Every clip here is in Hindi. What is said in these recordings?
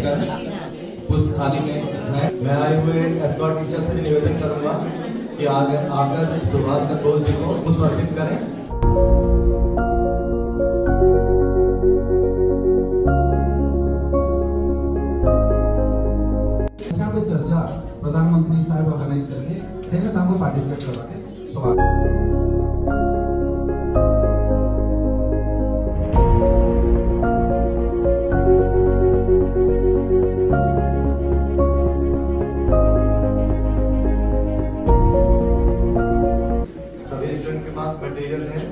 लेकर उस थाली में है। मैं आए हुए एस्कॉर्ट टीचर से निवेदन करूंगा कि आकर सुभाष चंद्र बोस जी को पुष्प अर्पित करें। चर्चा प्रधानमंत्री साहब ऑर्गेनाइज करके सेना हमको पार्टिसिपेट करवाते सभी स्टूडेंट के पास मटेरियल है।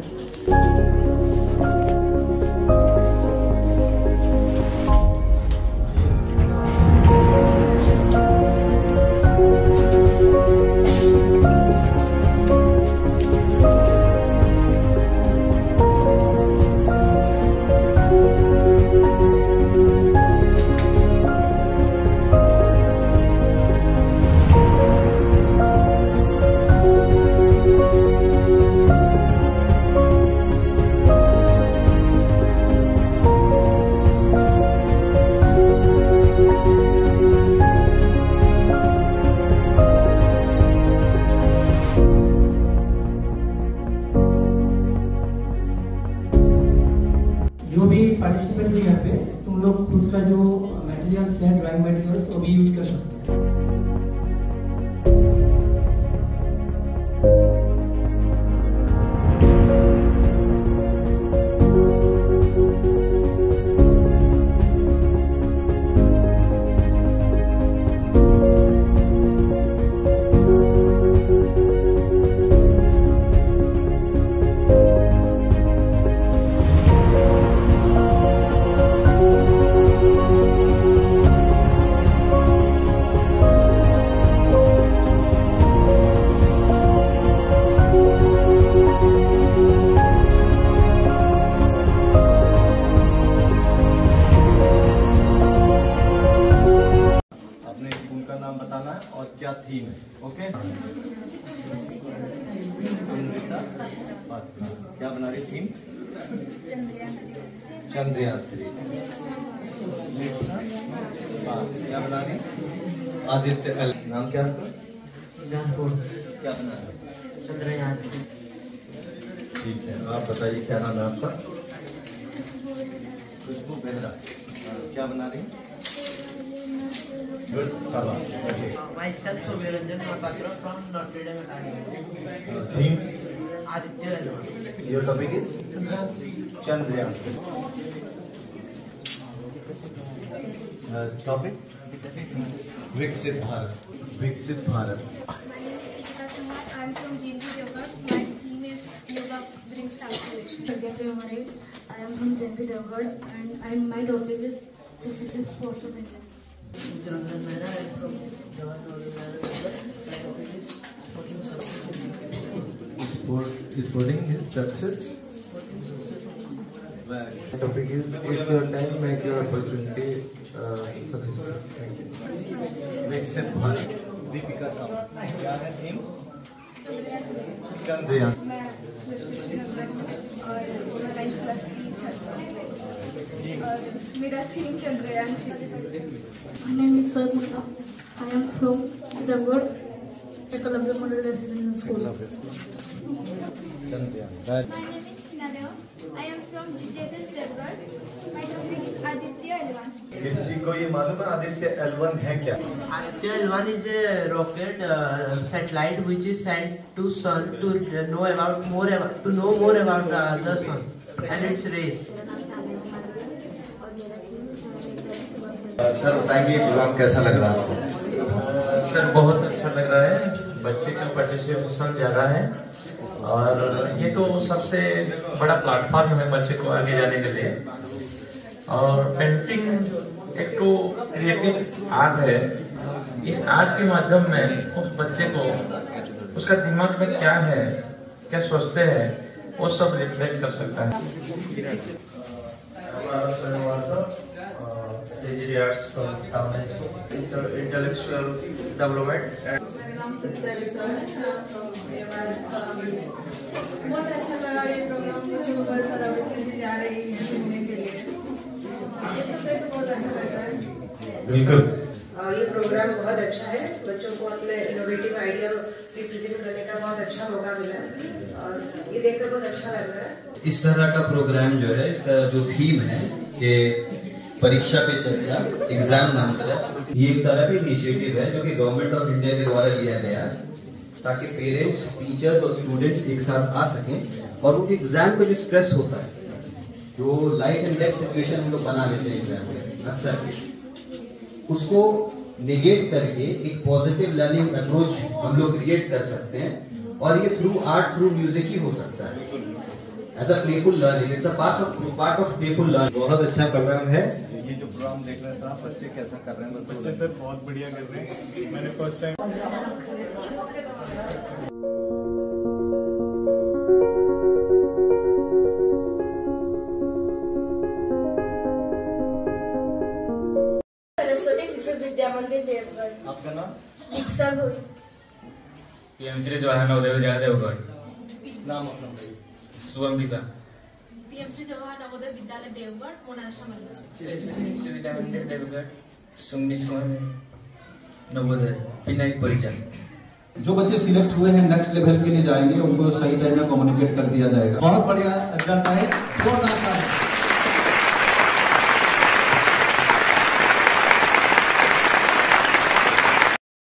जो भी पार्टिसिपेंट हुई यहाँ पे तुम लोग खुद का जो मटेरियल्स है ड्राइंग मटेरियल्स वो भी यूज कर सकते हो। नाम बताना है और क्या थीम है। ओके, क्या बना रही थीम? चंद्रयान 3। क्या बना रही? आदित्य एल। नाम क्या आपका? क्या बना रहे? चंद्रयान। ठीक है, आप बताइए क्या नाम है आपका? खुशबू बेहरा। क्या बना रही? Myself, Sobiranjan Mahapatra from Notre Dame Academy. Theme? Aditya L. Your topic is? Chandrayaan. Topic? Viksit Bharat. Viksit Bharat. My name is Ishita Kumar. I am from JNK Devgarh. My theme is Yoga brings transformation. I am from JNK Devgarh and my topic is Successive Sports of India. Jonathan Mehra is from Jawaharlal My topic is Sporting Success. Sporting is success. Sporting Success. The topic is it's your time, make your opportunity successful. Thank you. Viksit Bharat. Deepika Sawant. क्या है थीम? चंद्रयान। मैं सृष्टि श्रीनगर और मैं 9th क्लास की छात्रा हूँ और मेरा थीम चंद्रयान है। My name is Sir Mutha. I am from Devgarh, Eklavya Model Residential School. Chandrayaan. My name is Nadev. I am from JJS Devgarh. My topic is Aditya L1. किसी को ये मालूम है आदित्य L1 है क्या? Aditya L1 is a rocket satellite which is sent to Sun to know more about the Sun and its rays. Sir बताएंगे प्रोग्राम कैसा लग रहा है आपको? सर बहुत अच्छा लग रहा है, बच्चे का पार्टिसिपेशन ज़्यादा है और ये तो सबसे बड़ा प्लेटफॉर्म है बच्चे को आगे जाने के लिए। और पेंटिंग एक तो क्रिएटिव आर्ट है, इस आर्ट के माध्यम में उस बच्चे को उसका दिमाग में क्या है, क्या सोचते हैं, वो सब रिफ्लेक्ट कर सकता है। Arts from Town School. It's intellectual development. मेरा नाम सत्या लिखा है, from AMRS। बहुत अच्छा लगा ये प्रोग्राम, मुझे बहुत सारा बच्चे जा रही हैं घूमने के लिए। ये सब तो बहुत अच्छा लगा है। बिल्कुल। ये प्रोग्राम बहुत अच्छा है, बच्चों को अपने इनोवेटिव आइडिया रिप्रेजेंट करने का बहुत अच्छा मौका मिला और ये देखकर बहुत अच्छा लग रहा है। इस तरह का प्रोग्राम जो है, इसका जो थीम है कि परीक्षा पे चर्चा, एग्जाम मंत्र, ये एक तरह का इनिशिएटिव है जो कि गवर्नमेंट ऑफ इंडिया के द्वारा लिया गया ताकि पेरेंट्स, टीचर्स और स्टूडेंट्स एक साथ आ सकें और वो एग्जाम का जो स्ट्रेस होता है, जो लाइफ एंड डेथ सिचुएशन हम लोग बना लेते हैं एग्जाम में अक्सर, उसको निगेट करके एक पॉजिटिव लर्निंग अप्रोच हम लोग क्रिएट कर सकते हैं और ये थ्रू आर्ट, थ्रू म्यूजिक ही हो सकता है। As a playful learning, it's a part of playful learning. बहुत अच्छा प्रोग्राम है। ये जो प्रोग्राम देख रहे थे आप, बच्चे कैसा कर रहे हैं? बच्चे सर बहुत बढ़िया कर रहे हैं। मैंने फर्स्ट टाइम सरस्वती शिशु विद्या मंदिर देवगढ़। आपका नाम? दीक्षा हुई। पीएमसी जवाहर नवोदय विद्यालय देवगढ़। नाम अपना? शुभम किसा। PMC Jawahar Navodaya Vidyalaya Deogarh, Mona Lisa Mallik. शिशु विद्या मंदिर देवगढ़, सुमित कौर नवोदय विनायक परिचय। जो बच्चे सिलेक्ट हुए हैं नेक्स्ट लेवल के लिए जाएंगे, उनको सही टाइम में कम्युनिकेट कर दिया जाएगा। बहुत बढ़िया रिजल्ट आए।